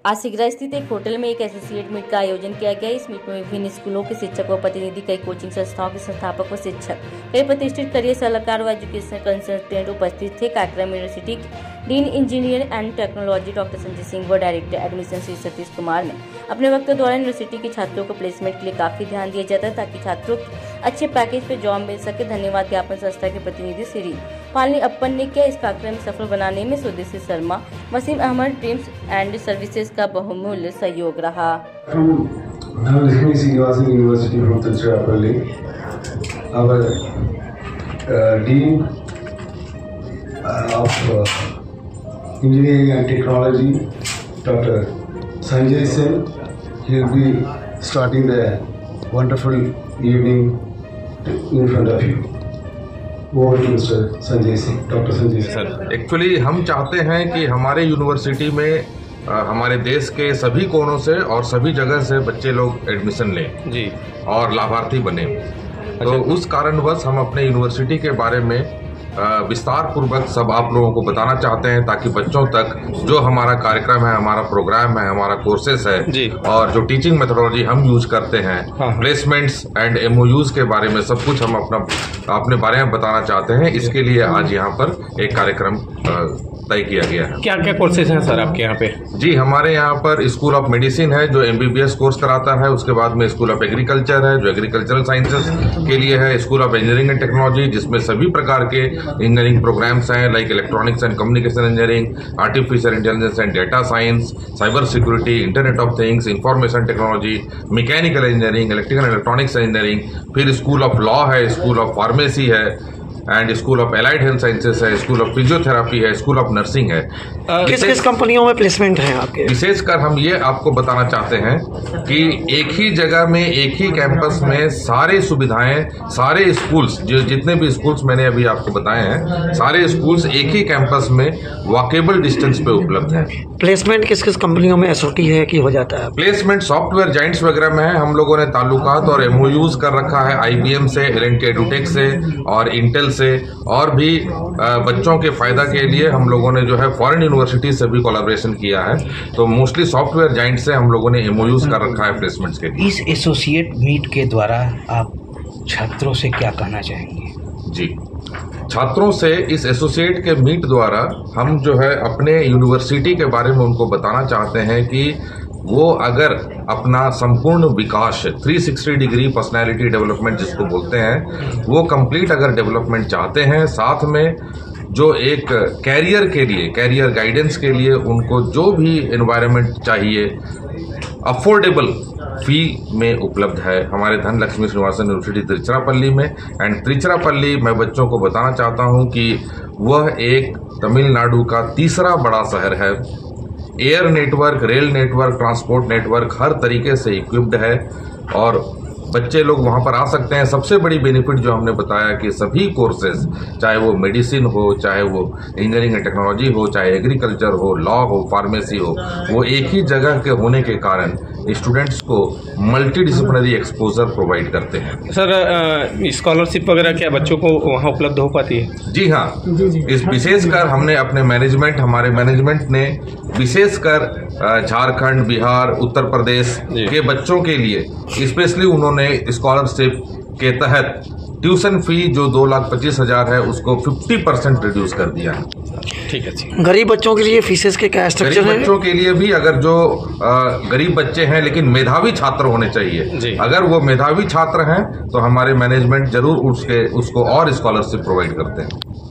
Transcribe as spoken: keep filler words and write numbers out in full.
आज सिगरा स्थित एक होटल में एक एसोसिएट मीट का आयोजन किया गया। इस मीट में विभिन्न स्कूलों के शिक्षक व प्रतिनिधि, कई कोचिंग संस्थाओं के संस्थापक व शिक्षक, कई प्रतिष्ठित करियर सलाहकार व एजुकेशन कंसल्टेंट उपस्थित थे। कार्यक्रम university dean engineer and technology doctor Sanjay Singh व डायरेक्टर एडमिशन श्री सतीश कुमार ने अपने वक्त दौरान यूनिवर्सिटी के छात्रों को प्लेसमेंट के लिए काफी ध्यान दिया जाता है ताकि छात्रों को अच्छे पैकेज पे जॉब मिल सके। धन्यवाद ज्ञापन संस्था के प्रतिनिधि श्री पालनी अपन ने किया। इस कार्यक्रम सफल बनाने में Swadeshi Sharma, Wasim Ahmed dreams and services का बहुमूल्य सहयोग रहा। Engineering and Technology, Doctor Sanjay Singh. He will be starting the wonderful evening in front of you. Over to Mister Sanjay Singh, Doctor Sanjay Singh. Sir, actually हम चाहते हैं कि हमारे यूनिवर्सिटी में आ, हमारे देश के सभी कोनों से और सभी जगह से बच्चे लोग एडमिशन लें जी और लाभार्थी बने। अच्छा। तो उस कारणवश हम अपने यूनिवर्सिटी के बारे में विस्तार पूर्वक सब आप लोगों को बताना चाहते हैं ताकि बच्चों तक जो हमारा कार्यक्रम है, हमारा प्रोग्राम है, हमारा कोर्सेस है जी, और जो टीचिंग मेथोडोलॉजी हम यूज करते हैं, हाँ, प्लेसमेंट्स एंड एमओयूज के बारे में सब कुछ हम अपना अपने बारे में बताना चाहते हैं। इसके लिए आज यहाँ पर एक कार्यक्रम तय किया गया है। क्या क्या कोर्सेज हैं सर आपके यहाँ पे? जी, हमारे यहाँ पर स्कूल ऑफ मेडिसिन है जो एमबीबीएस कोर्स कराता है। उसके बाद में स्कूल ऑफ एग्रीकल्चर है जो एग्रीकल्चरल साइंसेस के लिए है। School of engineering and technology जिसमें सभी प्रकार के इंजीनियरिंग प्रोग्राम्स हैं, like electronics and communication engineering, artificial intelligence and data science, cyber security, internet of things, information technology, mechanical engineering, electrical electronics engineering. फिर school of law है, school of pharmacy है and school of allied health sciences है, school of physiotherapy है, school of nursing है। किस किस कंपनियों में प्लेसमेंट है आपके? विशेषकर हम ये आपको बताना चाहते हैं कि एक ही जगह में, एक ही कैंपस में सारे सुविधाएं, सारे स्कूल्स, जो जितने भी स्कूल्स मैंने अभी आपको बताए हैं, सारे स्कूल्स एक ही कैंपस में वॉकेबल डिस्टेंस पे उपलब्ध है। प्लेसमेंट किस किस कंपनियों में एसओटी है कि हो जाता है? प्लेसमेंट सॉफ्टवेयर जाइंट्स वगैरह में है। हम लोगों ने ताल्लुकात और एमओयूज कर रखा है आईबीएम से, एल एंड टी एडुटेक से और इंटेल से, और भी बच्चों के फायदा के लिए हम लोगों ने जो है फॉरेन यूनिवर्सिटी से भी कोलैबोरेशन किया है। तो मोस्टली सॉफ्टवेयर जाइंट से हम लोगों ने एमओयूज कर रखा है प्लेसमेंट्स के लिए। इस एसोसिएट मीट के द्वारा आप छात्रों से क्या कहना चाहेंगे? जी, छात्रों से इस एसोसिएट के मीट द्वारा हम जो है अपने यूनिवर्सिटी के बारे में उनको बताना चाहते हैं कि वो अगर अपना संपूर्ण विकास तीन सौ साठ डिग्री पर्सनैलिटी डेवलपमेंट जिसको बोलते हैं, वो कंप्लीट अगर डेवलपमेंट चाहते हैं, साथ में जो एक कैरियर के लिए, कैरियर गाइडेंस के लिए उनको जो भी एनवायरनमेंट चाहिए अफोर्डेबल फी में उपलब्ध है हमारे धनलक्ष्मी श्रीनिवासन यूनिवर्सिटी तिरुचिरापल्ली में। एंड तिरुचिरापल्ली मैं बच्चों को बताना चाहता हूं कि वह एक तमिलनाडु का तीसरा बड़ा शहर है। Air network, rail network, transport network हर तरीके से इक्विप्ड है और बच्चे लोग वहां पर आ सकते हैं। सबसे बड़ी बेनिफिट जो हमने बताया कि सभी कोर्सेज, चाहे वो मेडिसिन हो, चाहे वो इंजीनियरिंग एंड टेक्नोलॉजी हो, चाहे एग्रीकल्चर हो, लॉ हो, फार्मेसी हो, वो एक ही जगह के होने के कारण स्टूडेंट्स को मल्टी डिसिप्लिनरी एक्सपोजर प्रोवाइड करते हैं। सर, स्कॉलरशिप वगैरह क्या बच्चों को वहाँ उपलब्ध हो पाती है? जी हाँ, इस विशेषकर हमने अपने मैनेजमेंट, हमारे मैनेजमेंट ने विशेषकर झारखंड, बिहार, उत्तर प्रदेश के बच्चों के लिए स्पेशली उन्होंने स्कॉलरशिप के तहत ट्यूशन फी जो दो लाख पच्चीस हजार है उसको पचास परसेंट रिड्यूस कर दिया है। ठीक है जी। गरीब बच्चों के लिए फीसेस के क्या स्ट्रक्चर है? गरीब बच्चों के लिए भी, अगर जो आ, गरीब बच्चे हैं लेकिन मेधावी छात्र होने चाहिए, अगर वो मेधावी छात्र हैं तो हमारे मैनेजमेंट जरूर उसके उसको और स्कॉलरशिप प्रोवाइड करते हैं।